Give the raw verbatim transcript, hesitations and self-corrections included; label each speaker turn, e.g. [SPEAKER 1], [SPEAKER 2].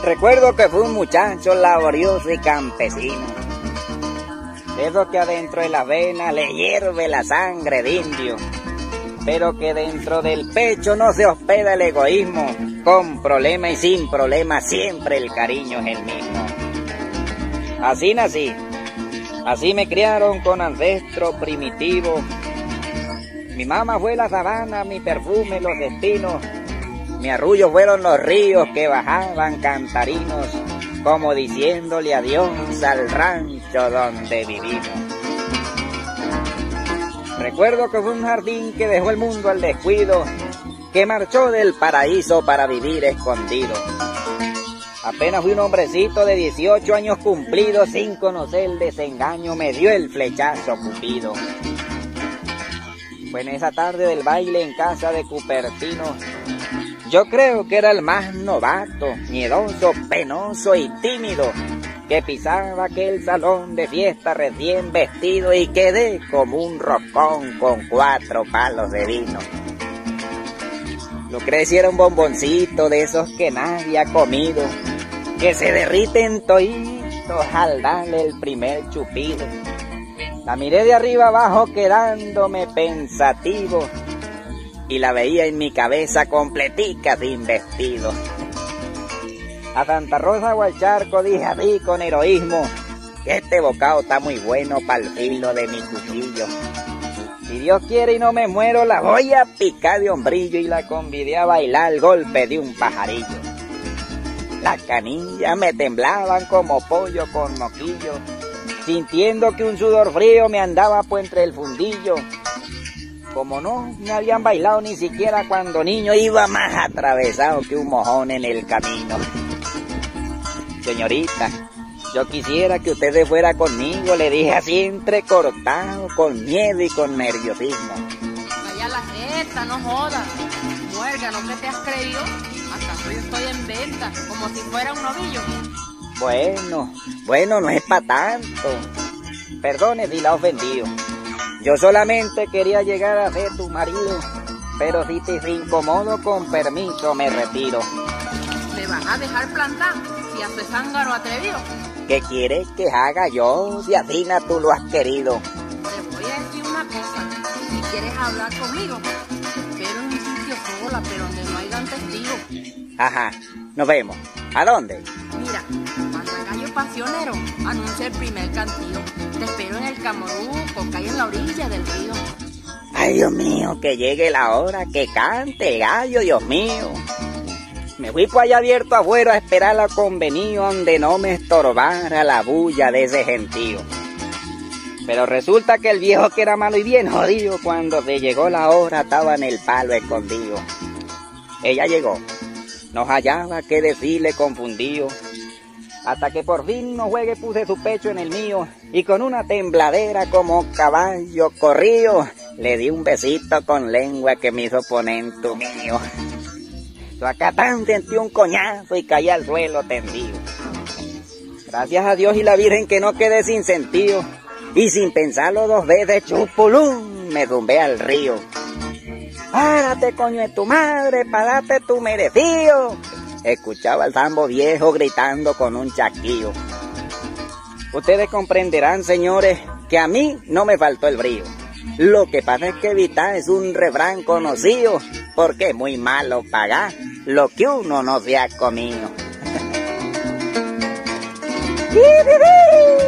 [SPEAKER 1] Recuerdo que fue un muchacho laborioso y campesino, de esos que adentro de la vena le hierve la sangre de indio, pero que dentro del pecho no se hospeda el egoísmo, con problema y sin problema siempre el cariño es el mismo. Así nací, así me criaron con ancestro primitivo. Mi mamá fue la sabana, mi perfume los espinos, mi arrullo fueron los ríos que bajaban cantarinos, como diciéndole adiós al rancho donde vivimos. Recuerdo que fue un jardín que dejó el mundo al descuido, que marchó del paraíso para vivir escondido. Apenas fui un hombrecito de dieciocho años cumplidos, sin conocer el desengaño, me dio el flechazo Cupido. Fue en esa tarde del baile en casa de Cupertino. Yo creo que era el más novato, miedoso, penoso y tímido, que pisaba aquel salón de fiesta recién vestido y quedé como un roscón con cuatro palos de vino. Lucrecia era un bomboncito de esos que nadie ha comido, que se derriten toditos al darle el primer chupido. La miré de arriba abajo quedándome pensativo y la veía en mi cabeza completica sin vestido. A Santa Rosa o al Charco dije así con heroísmo, que este bocado está muy bueno para el filo de mi cuchillo. Si Dios quiere y no me muero, la voy a picar de hombrillo y la convidé a bailar al golpe de un pajarillo. Las canillas me temblaban como pollo con moquillo, sintiendo que un sudor frío me andaba por entre el fundillo. Como no me habían bailado ni siquiera cuando niño, iba más atravesado que un mojón en el camino. Señorita, yo quisiera que usted se fuera conmigo, le dije así entrecortado, con miedo y con nerviosismo.
[SPEAKER 2] Calla la jeta, no jodas. Muerga, ¿no que te has creído? ¿Acaso yo estoy en venta, como si fuera un novillo?
[SPEAKER 1] Bueno, bueno, no es para tanto. Perdone si la he ofendido. Yo solamente quería llegar a ser tu marido, pero si te incomodo, con permiso me retiro.
[SPEAKER 2] ¿Me vas a dejar plantar si haces zángano atrevido?
[SPEAKER 1] ¿Qué quieres que haga yo si así tú lo has querido?
[SPEAKER 2] Te voy a decir una cosa, si quieres hablar conmigo, espero en un sitio sola, pero donde no hayan testigos.
[SPEAKER 1] Ajá, nos vemos. ¿A dónde?
[SPEAKER 2] Mira, Mandagallo Pasionero anuncia el primer cantío. Te espero en el Camoruco, que hay en la orilla del río.
[SPEAKER 1] Ay, Dios mío, que llegue la hora, que cante gallo, Dios mío. Me fui por allá abierto afuera a esperar la convenio donde no me estorbara la bulla de ese gentío. Pero resulta que el viejo, que era malo y bien jodido, cuando se llegó la hora estaba en el palo escondido. Ella llegó, no hallaba qué decirle confundido, hasta que por fin no juegue puse su pecho en el mío y con una tembladera como caballo corrido le di un besito con lengua que me hizo poner en tu mío. Yo acá tan sentí un coñazo y caí al suelo tendido. Gracias a Dios y la Virgen que no quedé sin sentido, y sin pensarlo dos veces, chupulum, me zumbé al río. Párate, coño de tu madre, párate tu merecido. Escuchaba el sambo viejo gritando con un chasquido. Ustedes comprenderán, señores, que a mí no me faltó el brío. Lo que pasa es que evitar es un refrán conocido, porque es muy malo pagar lo que uno no se ha comido.